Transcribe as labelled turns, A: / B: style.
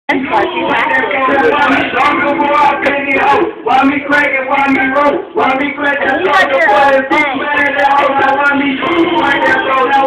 A: That's why she laughed.
B: Why me crank it? Why me roll? Why me crank that?